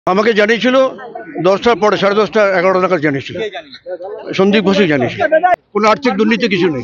আমাকে জানিয়েছিল 10টার পরে, 10:30 11টা নাগাদ জানিয়েছিল। সন্দীপ ঘোষই জানিয়েছিল। কোনো আর্থিক দুর্নীতি কিছু নেই।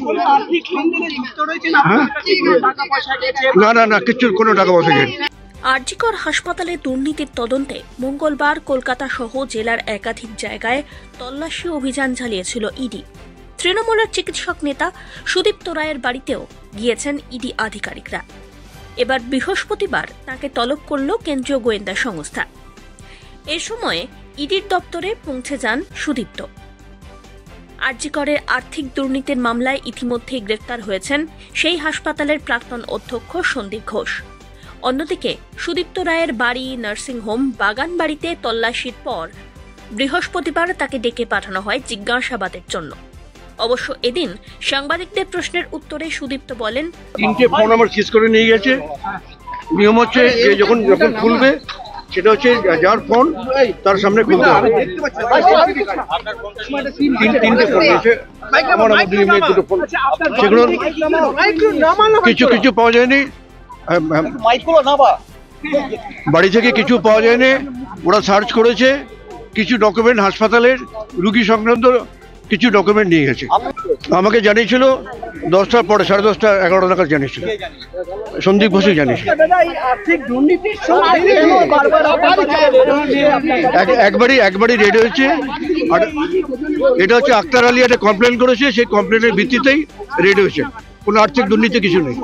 না না না, কিছু কোনো টাকা পয়সা নেই। আরজিকর হাসপাতালে দুর্নীতির তদন্তে মঙ্গলবার কলকাতা সহ জেলার একাধিক জায়গায় তল্লাশি অভিযান চালিয়েছিল ইডি। তৃণমূলের চিকিৎসক নেতা সুদীপ্ত রায়ের বাড়িতেও গিয়েছেন ইডি আধিকারিকরা। এবার বৃহস্পতিবার তাকে তলব করল কেন্দ্রীয় গোয়েন্দা সংস্থা। এ সময় ইডির দপ্তরে পৌঁছে যান সুদীপ্ত। আরজিকরের আর্থিক দুর্নীতির মামলায় ইতিমধ্যেই গ্রেফতার হয়েছেন সেই হাসপাতালের প্রাক্তন অধ্যক্ষ সন্দীপ ঘোষ। অন্যদিকে সুদীপ্ত রায়ের বাড়ি, নার্সিংহোম, বাগান বাড়িতে তল্লাশির পর বৃহস্পতিবার তাকে ডেকে পাঠানো হয় জিজ্ঞাসাবাদের জন্য। অবশ্য এদিন সাংবাদিকদের প্রশ্নের উত্তরে সুদীপ্ত বলেন, 3টে ফোন আমার সিজ করে নিয়ে গেছে। নিয়ম হচ্ছে যে যখন খুলবে সেটা হচ্ছে যার ফোন তার সামনে খুলতে হবে। 3টে ফোন আছে আমার, দুই মেয়ে, 2টো ফোন। সেগুলো কিছু পাওয়া যায়নি, বাড়ি থেকে কিছু পাওয়া যায়নি। ওরা সার্চ করেছে, কিছু ডকুমেন্ট হাসপাতালের রুগী সংক্রান্ত কিছু ডকুমেন্ট নিয়ে গেছে। আমাকে জানিয়েছিল 10টার পরে, 10:30 11টা নাগাদ জানিয়েছিল। সন্দীপ ঘোষই জানিয়েছিল। একবারই রেড হয়েছে। আর এটা হচ্ছে আক্তার আলী একটা কমপ্লেন করেছে, সেই কমপ্লেনের ভিত্তিতেই রেড হয়েছে। কোনো আর্থিক দুর্নীতি কিছু নেই।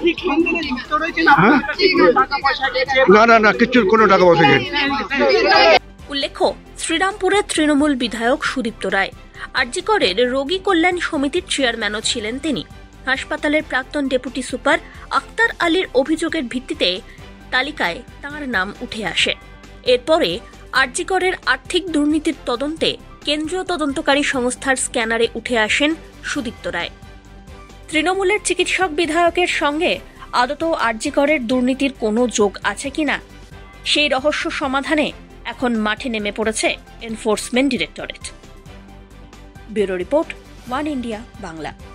না না না, কিছু কোনো টাকা পয়সা নেই। উল্লেখ্য, শ্রীরামপুরের তৃণমূল বিধায়ক সুদীপ্ত রায় আরজিকরের রোগী কল্যাণ সমিতির চেয়ারম্যানও ছিলেন তিনি। হাসপাতালের প্রাক্তন ডেপুটি সুপার আক্তার আলীর অভিযোগের ভিত্তিতে তালিকায় তাঁর নাম উঠে আসে। এরপরে আরজিকরের আর্থিক দুর্নীতির তদন্তে কেন্দ্রীয় তদন্তকারী সংস্থার স্ক্যানারে উঠে আসেন সুদীপ্ত রায়। তৃণমূলের চিকিৎসক বিধায়কের সঙ্গে আদৌ আরজিকরের দুর্নীতির কোনো যোগ আছে কিনা, সেই রহস্য সমাধানে এখন মাঠে নেমে পড়েছে enforcement directorate. Bureau report, One India Bangla.